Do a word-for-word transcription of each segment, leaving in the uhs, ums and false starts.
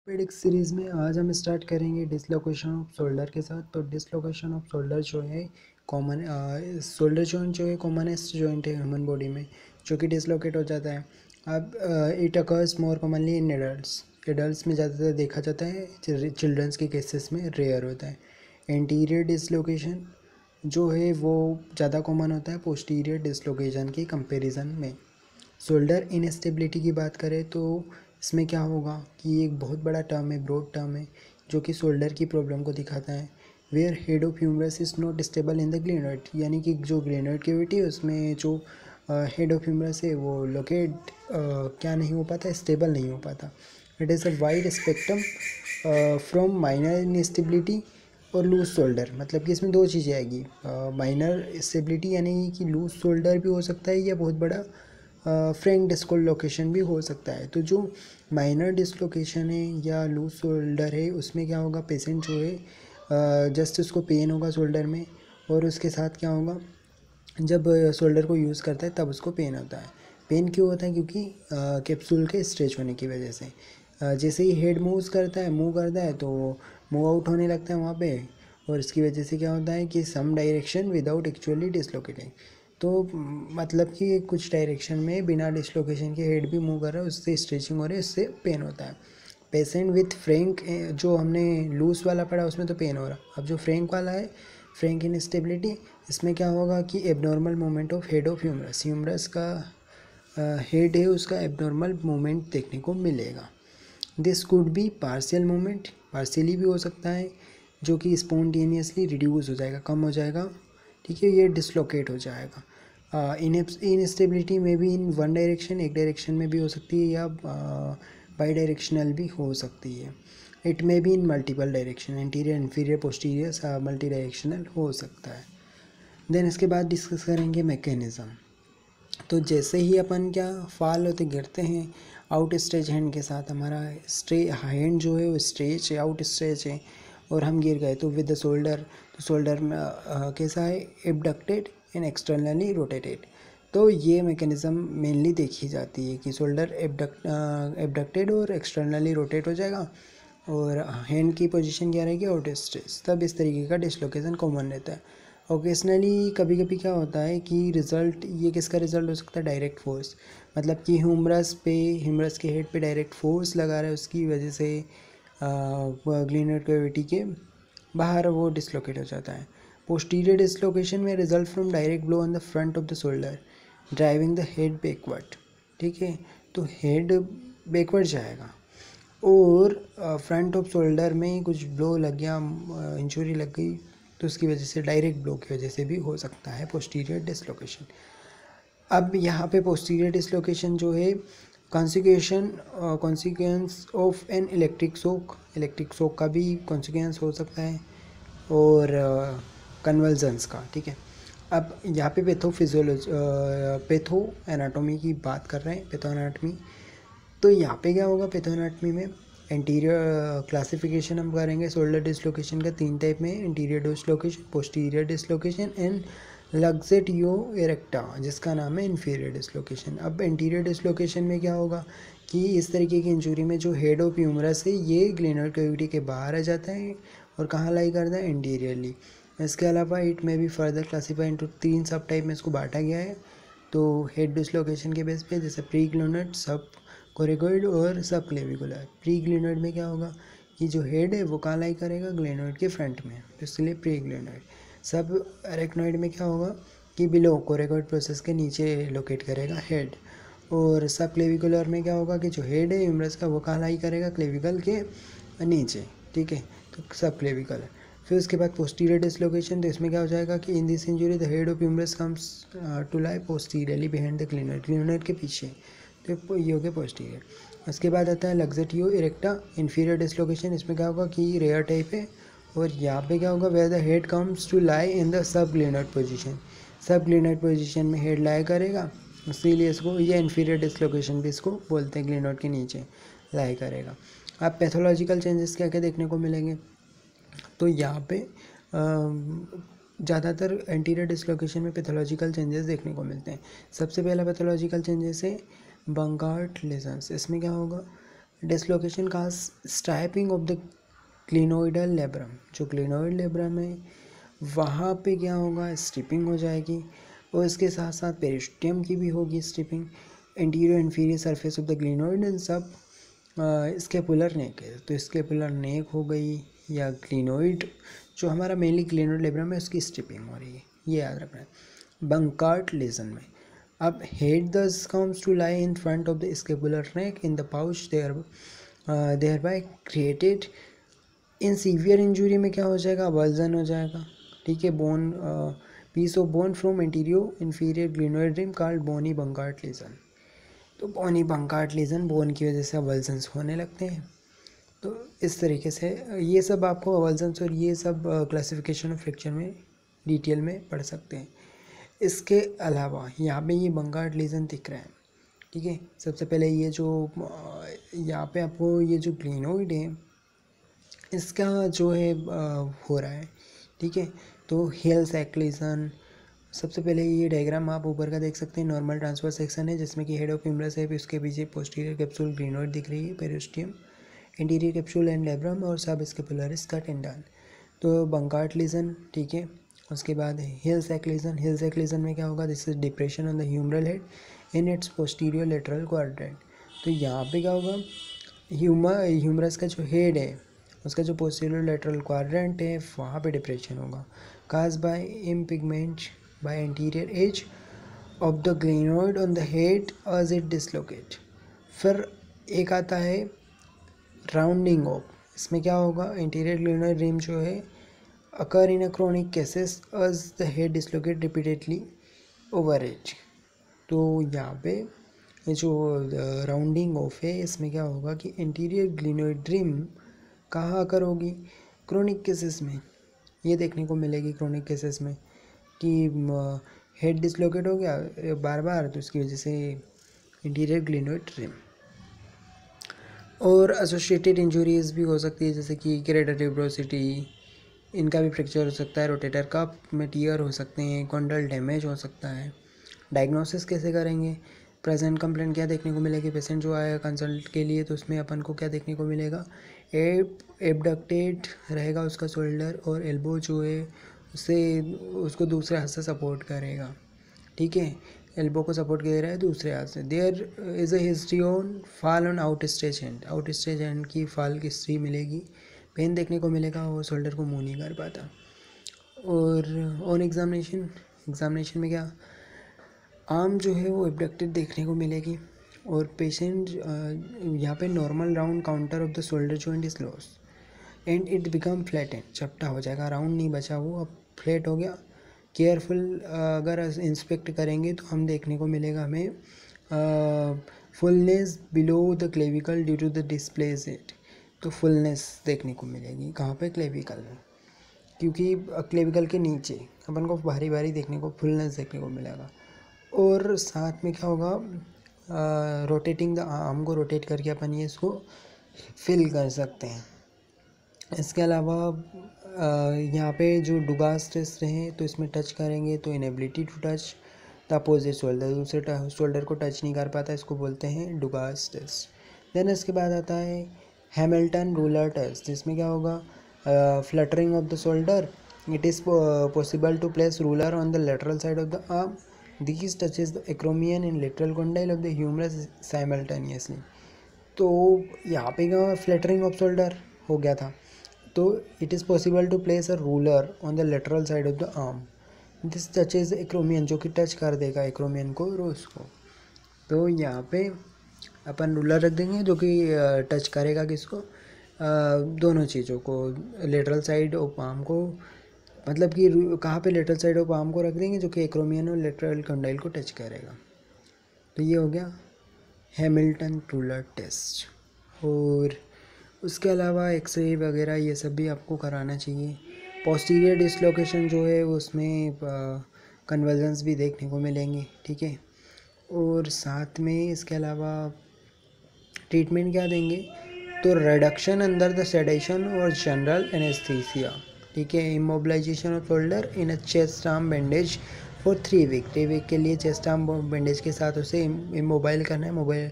Orthopaedics series में आज हम स्टार्ट करेंगे डिसलोकेशन ऑफ शोल्डर के साथ। तो डिसलोकेशन ऑफ शोल्डर जो है कॉमन शोल्डर जॉइंट जो है कॉमनेस्ट जॉइंट है ह्यूमन बॉडी में, जो कि डिसलोकेट हो जाता है। अब it occurs more commonly in adults adults में ज़्यादातर देखा जाता है, चिल्ड्रंस के केसेस में रेयर होता है। एंटीरियर डिसलोकेशन जो है वो ज़्यादा कॉमन होता है पोस्टीरियर डिसलोकेशन के कंपैरिजन में। शोल्डर इनस्टेबिलिटी की बात करें तो इसमें क्या होगा कि एक बहुत बड़ा टर्म है, ब्रॉड टर्म है, जो कि शोल्डर की प्रॉब्लम को दिखाता है। Where head of humerus is not stable in the glenoid, यानी कि जो ग्लेनोइड कैविटी है उसमें जो हेड ऑफ ह्यूमरस है वो लोकेट क्या नहीं हो पाता, स्टेबल नहीं हो पाता। It is a wide spectrum from minor instability और लूज शोल्डर, मतलब कि इसमें दो चीज़ें आएगी। माइनर स्टेबिलिटी यानी कि लूज शोल्डर भी हो सकता है या बहुत बड़ा फ्रैंक डिस्लोकेशन भी हो सकता है। तो जो माइनर डिस्लोकेशन है या लूज शोल्डर है उसमें क्या होगा, पेशेंट जो है जस्ट उसको पेन होगा शोल्डर में, और उसके साथ क्या होगा, जब शोल्डर को यूज़ करता है तब उसको पेन होता है। पेन क्यों होता है? क्योंकि कैप्सूल के स्ट्रेच होने की वजह से। आ, जैसे ही हेड मूव करता है मूव करता है तो मूव आउट होने लगता है वहाँ पे, और इसकी वजह से क्या होता है कि some direction without actually dislocating. तो मतलब कि कुछ डायरेक्शन में बिना डिसलोकेशन के हेड भी मूव कर रहा है, उससे स्ट्रेचिंग हो रही है, उससे पेन होता है। पेशेंट विथ फ्रैंक, जो हमने लूज वाला पढ़ा उसमें तो पेन हो रहा, अब जो फ्रैंक वाला है फ्रैंक इनस्टेबिलिटी, इसमें क्या होगा कि abnormal movement of head of humerus humerus का हेड है उसका एबनॉर्मल मूवमेंट देखने को मिलेगा। This could be partial movement, partially भी हो सकता है, जो कि स्पॉन्टेनियसली रिड्यूस हो जाएगा, कम हो जाएगा, ठीक है, ये डिसलोकेट हो जाएगा। इन इनस्टेबिलिटी में भी इन वन डायरेक्शन, एक डायरेक्शन में भी हो सकती है, या बाई डायरेक्शनल भी हो सकती है। इट में भी in multiple direction, anterior inferior posterior multi directional हो सकता है। देन इसके बाद डिस्कस करेंगे मैकेनिज़्म। तो जैसे ही अपन क्या फाल होते गिरते हैं आउट स्ट्रेच हैंड के साथ, हमारा स्ट्रे हैंड जो है वो स्ट्रेच है, आउट स्ट्रेच है, और हम गिर गए तो विद द शोल्डर, तो शोल्डर में uh, कैसा है, एबडक्टेड एंड एक्सटर्नली रोटेटेड। तो ये मैकेनिज़्म मेनली देखी जाती है कि शोल्डर एबडक्ट एबडक्टेड और एक्सटर्नली रोटेट हो जाएगा, और हैंड की पोजीशन क्या रहेगी, आउट स्ट्रेच। तब इस तरीके का डिसलोकेशन कॉमन रहता है। ओकेजनली कभी कभी क्या होता है कि रिज़ल्ट, ये किसका रिज़ल्ट हो सकता है, डायरेक्ट फोर्स, मतलब कि ह्यूमरस पे, ह्यूमरस के हेड पे डायरेक्ट फोर्स लगा रहा है, उसकी वजह से ग्लेनोइड कैविटी के बाहर वो डिसलोकेट हो जाता है। पोस्टीरियर डिसलोकेशन में result from direct blow on the front of the shoulder driving the head backward, ठीक है, तो हेड बैकवर्ड जाएगा, और फ्रंट ऑफ शोल्डर में कुछ ब्लो लग गया, इंजरी लग गई, तो उसकी वजह से डायरेक्ट ब्लो की वजह से भी हो सकता है पोस्टीरियर डिसलोकेशन। अब यहाँ पे पोस्टीरियर डिसलोकेशन जो है consequence consequence of an electric shock, electric shock का भी कॉन्सिक्वेंस हो सकता है, और कन्वल्जन्स uh, का, ठीक है। अब यहाँ पे पैथो फिजियोलॉजी पैथो एनाटॉमी की बात कर रहे हैं, पैथो एनाटॉमी। तो यहाँ पे क्या होगा, पैथो एनाटॉमी में एंटीरियर क्लासिफिकेशन हम करेंगे शोल्डर डिसलोकेशन का तीन टाइप में, anterior dislocation, posterior dislocation and luxatio erecta, जिसका नाम है इन्फीरियर डिसलोकेशन। अब इंटीरियर डिसलोकेशन में क्या होगा कि इस तरीके की इंजरी में जो हेड ऑफ ह्यूमरस है ये ग्लेनोइड कैविटी के बाहर आ जाता है, और कहाँ लाई करता है, इंटीरियरली। इसके अलावा इट में भी फर्दर क्लासीफाई इंटू तीन सब टाइप में इसको बांटा गया है। तो हेड डिसलोकेशन के बेस पे जैसे प्री ग्लेनोइड, सब कोरेगोइड और सब क्लेविकुलर। प्री ग्लेनोइड में क्या होगा कि जो हेड है वो कहाँ लाई करेगा, ग्लेनोइड के फ्रंट में, तो इसलिए प्री ग्लेनोइड। सब अरेक्नोइड में क्या होगा कि बिलो कोरेगोइड प्रोसेस के नीचे लोकेट करेगा हेड, और सब क्लेविकुलर में क्या होगा कि जो हेड है ह्यूमरस का वो कहाँ लाई करेगा, क्लेविकल के नीचे, ठीक है, तो सब क्लेविकल है। फिर उसके बाद पोस्टीरियर डिसलोकेशन, तो इसमें क्या हो जाएगा कि in this injury the head of humerus comes to lie posteriorly behind the glenoid, glenoid के पीछे, तो ये हो गया पोस्टीरियर। उसके बाद आता है लग्जेटियो इरेक्टा इन्फीरियर डिसलोकेशन, इसमें क्या होगा कि रेयर टाइप है, और यहाँ पे क्या होगा, where the head comes to lie in the sub glenoid position, sub glenoid position में हेड लाई करेगा, इसीलिए इसको ये इन्फीरियर डिसलोकेशन भी इसको बोलते हैं, ग्लेनोइड के नीचे लाई करेगा। अब पैथोलॉजिकल चेंजेस क्या क्या देखने को मिलेंगे, तो यहाँ पे ज़्यादातर एंटीरियर डिसलोकेशन में पैथोलॉजिकल चेंजेस देखने को मिलते हैं। सबसे पहला पैथोलॉजिकल चेंजेस है बंगार्ट लेजन्स। इसमें क्या होगा डिसलोकेशन का stripping of the glenoidal labrum, जो क्लिनोइड लेब्रम है वहाँ पे क्या होगा, स्ट्रिपिंग हो जाएगी और इसके साथ साथ पेरिस्टियम की भी होगी stripping. Anterior inferior surface of the glenoid in sub scapular नेक है, तो स्केपुलर नेक हो गई या क्लिनोइड जो हमारा मेनली क्लिनोइड लेब्रम है उसकी स्ट्रिपिंग हो रही है, ये याद रखना है। बंकार्ट लेजन में अब head thus comes to lie in front of the scapular neck in the pouch, there there by created. इन सीवियर इंजरी में क्या हो जाएगा, अबल्जन हो जाएगा, ठीक है। Bone piece of bone from anterior inferior glenoid rim called bony Bankart lesion. तो बोनी बंकार्ट लेजन बोन की वजह से अबल्जन्स होने लगते हैं। तो इस तरीके से ये सब आपको अबल्जन्स और ये सब क्लासिफिकेशन ऑफ फ्रैक्चर में डिटेल में पढ़ सकते हैं। इसके अलावा यहाँ पे ये बंकार्ट लेजन दिख रहा है, ठीक है। सबसे पहले ये जो यहाँ पे आपको ये जो ग्लिनोइड है इसका जो है हो रहा है, ठीक है। तो हेल सैक्लेशन, सबसे पहले ये डायग्राम आप ऊपर का देख सकते हैं, नॉर्मल ट्रांसफर सेक्शन है जिसमें कि हेड ऑफ ह्यूमरस है, उसके पीछे पोस्टीरियर कैप्सूल ग्लिनोइड दिख रही है, periosteum, anterior capsule and labrum और सब स्केपुलरिस का टेंडन। तो बंकार्ट लीजन, ठीक है। उसके बाद हिल सैक्लेशन, हिल सैक्लेशन में क्या होगा, this is depression on the humeral head in its posterior lateral quadrant. तो यहाँ पे क्या होगा, ह्यूमर ह्यूमरस का जो हेड है उसका जो पोस्टीरियर लेटरल क्वाड्रेंट है वहाँ पे डिप्रेशन होगा, cause by impingement by anterior edge of the glenoid on the head as it dislocate. फिर एक आता है राउंडिंग ऑफ, इसमें क्या होगा, इंटीरियर ग्लिनोइड रिम जो है occur in a chronic cases as the head dislocate repeatedly over edge. तो यहाँ पे ये जो राउंडिंग ऑफ है इसमें क्या होगा कि इंटीरियर ग्लिनोइड रिम कहाँ आकर होगी, क्रोनिक केसेस में ये देखने को मिलेगी, क्रोनिक केसेस में कि हेड डिसलोकेट हो गया बार बार तो इसकी वजह से इंटीरियर ग्लिनोइड रिम। और एसोसिएटेड इंजरीज भी हो सकती है जैसे कि क्रेटर ट्यूब्रोसिटी, इनका भी फ्रैक्चर हो सकता है, रोटेटर कफ में टीयर हो सकते हैं, कॉन्डल डैमेज हो सकता है। डायग्नोसिस कैसे करेंगे, प्रेजेंट कंप्लेंट क्या देखने को मिलेगी, पेशेंट जो आएगा कंसल्ट के लिए तो उसमें अपन को क्या देखने को मिलेगा, एब एबडक्टेड रहेगा उसका शोल्डर और एल्बो जो है उससे उसको दूसरे हाथ से सपोर्ट करेगा, ठीक है। एल्बो को सपोर्ट दे रहा है दूसरे हाथ से। There is a history on fall on out stretch hand, out stretch hand की फॉल की हिस्ट्री मिलेगी, पेन देखने को मिलेगा, वो शोल्डर को मूव नहीं कर पाता। और ऑन एग्जामिनेशन एग्जामिनेशन में क्या, आर्म जो है वो एबडक्टेड देखने को मिलेगी और पेशेंट यहाँ पे normal round contour of the shoulder joint is loss and it become flattened, चपटा हो जाएगा, राउंड नहीं बचा वो अब फ्लैट हो गया। केयरफुल अगर इंस्पेक्ट करेंगे तो हम देखने को मिलेगा हमें fullness below the clavicle due to the displaced. तो फुलनेस देखने को मिलेगी कहाँ पे, क्लेविकल में, क्योंकि क्लेविकल के नीचे अपन को भारी भारी देखने को फुलनेस देखने को मिलेगा। और साथ में क्या होगा, रोटेटिंग द आर्म को रोटेट करके अपन ये इसको फिल कर सकते हैं। इसके अलावा यहाँ पे जो डुगास टेस्ट रहे तो इसमें टच करेंगे तो inability to touch the opposite shoulder, दूसरे शोल्डर को टच नहीं कर पाता, इसको बोलते हैं डुगास टेस्ट। देन इसके बाद आता है हैमिल्टन रूलर टेस्ट, जिसमें क्या होगा, flattening of the shoulder, it is possible to place ruler on the lateral side of the arm, this touches the acromion in lateral condyle of the humerus simultaneously. तो यहाँ पे क्या fluttering off shoulder हो गया था, तो it is possible to place a ruler on the lateral side of the arm, this touches acromion, जो कि टच कर देगा एक्रोमियन को रोज को। तो यहाँ पे अपन रूलर रख देंगे जो कि टच करेगा किसको, दोनों चीज़ों को, लेटरल साइड ऑफ आर्म को, मतलब कि कहाँ पे लेटरल साइड ऑफ आर्म को रख देंगे जो कि एक्रोमियन और लेटरल कंडाइल को टच करेगा। तो ये हो गया हैमिल्टन रूलर टेस्ट। और उसके अलावा एक्सरे वगैरह ये सब भी आपको कराना चाहिए। पोस्टीरियर डिसलोकेशन जो है उसमें कन्वर्जन्स भी देखने को मिलेंगे, ठीक है। और साथ में इसके अलावा ट्रीटमेंट क्या देंगे, तो रिडक्शन अंडर द सेडेशन और जनरल एनेस्थीसिया, ठीक है। Immobilisation of shoulder in a chest arm bandage for three week, three week के लिए चेस्ट आर्म बैंडेज के साथ उसे इमोबाइल करना है, मोबाइल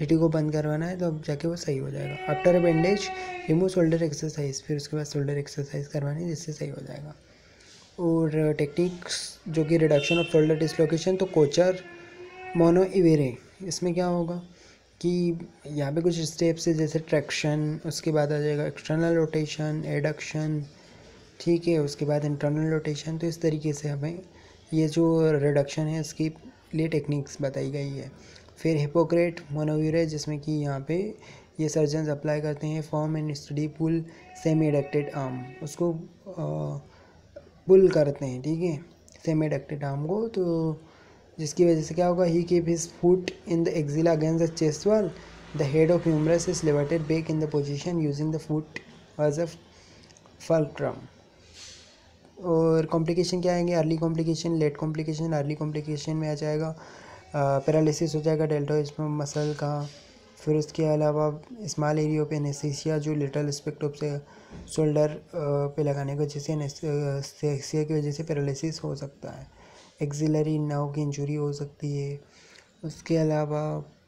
पीटी को बंद करवाना है तो अब जाके वो सही हो जाएगा। After a bandage remove shoulder exercise, फिर उसके बाद शोल्डर एक्सरसाइज करवानी है जिससे सही हो जाएगा। और टेक्निक्स जो कि रिडक्शन ऑफ शोल्डर डिसलोकेशन, तो कोचर मोनो इवेरे, इसमें क्या होगा कि यहाँ पे कुछ स्टेप्स है जैसे ट्रैक्शन, उसके बाद आ जाएगा एक्सटर्नल रोटेशन, एडक्शन, ठीक है, उसके बाद इंटरनल रोटेशन। तो इस तरीके से हमें ये जो रिडक्शन है इसकी लिए टेक्निक्स बताई गई है। फिर हिपोक्रेट मोनोविरे, जिसमें कि यहाँ पे ये सर्जन्स अप्लाई करते हैं form and steady pull semi adducted arm, उसको पुल करते हैं, ठीक है, सेमी एडक्टेड आर्म को। तो जिसकी वजह से क्या होगा, he keep his foot in the axilla against the chest wall, the head of humerus is levered back in the position using the foot as a fulcrum. और कॉम्प्लिकेशन क्या आएंगे, early complication, late complication. Early complication में आ जाएगा paralysis हो जाएगा deltoid muscle का। फिर उसके अलावा स्मॉल एरिया ऑफ एनेस्थीसिया, जो लिटल एस्पेक्ट ऑफ से शोल्डर पे लगाने की वजह से एनेस्थीसिया की वजह से पैरालिसिस हो सकता है। एक्सिलरी नर्व की इंजरी हो सकती है। उसके अलावा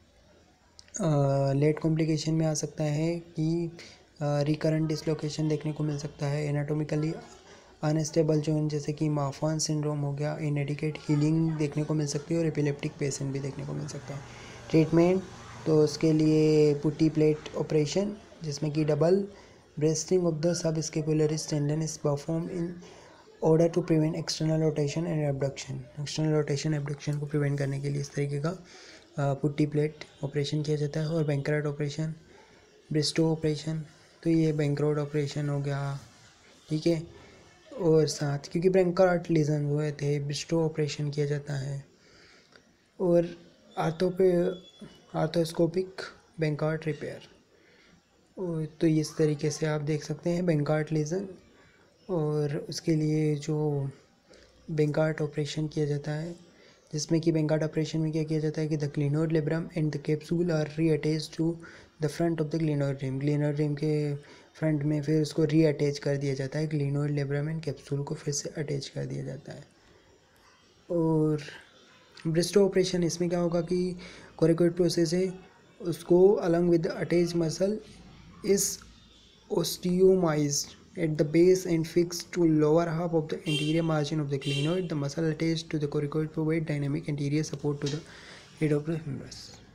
लेट कॉम्प्लिकेशन में आ सकता है कि रिकरेंट डिसलोकेशन देखने को मिल सकता है। एनाटोमिकली अनस्टेबल जॉइंट जैसे कि माफन सिंड्रोम हो गया, इनएडिकेट हीलिंग देखने को मिल सकती है और एपिलेप्टिक पेशेंट भी देखने को मिल सकता है। ट्रीटमेंट, तो उसके लिए पुट्टी प्लेट ऑपरेशन, जिसमें कि double ब्रेस्टिंग of the sub scapularis tendon is perform in order to prevent external rotation and abduction. External rotation abduction को प्रिवेंट करने के लिए इस तरीके का पुट्टी प्लेट ऑपरेशन किया जाता है। और बैंकरॉट ऑपरेशन, ब्रिस्टो ऑपरेशन, तो ये बैंकरॉट ऑपरेशन हो गया, ठीक है। और साथ क्योंकि बैंकरॉट लीजन हुए थे, ब्रिस्टो ऑपरेशन किया जाता है। और आर्थो पे आर्थोस्कोपिक बैंकॉट रिपेयर, तो इस तरीके से आप देख सकते हैं बैंकॉट लीजन। और उसके लिए जो बैंकॉट ऑपरेशन किया जाता है, जिसमें कि बैंकॉट ऑपरेशन में क्या किया जाता है कि the glenoid labrum and the capsule are reattached to the front of the glenoid rim. Glenoid rim के फ्रंट में फिर उसको रीअटैच कर दिया जाता है, ग्लिनोइड लेब्रम एंड कैप्सूल को फिर से अटैच कर दिया जाता है। और ब्रिस्टो ऑपरेशन, इसमें क्या होगा कि कोरिकोइड प्रोसेस है, उसको along with attach muscle is osteomized at the base and fixed to lower half of the anterior margin of the glenoid. The muscle attached to the coracoid provide dynamic anterior support to the head of the humerus.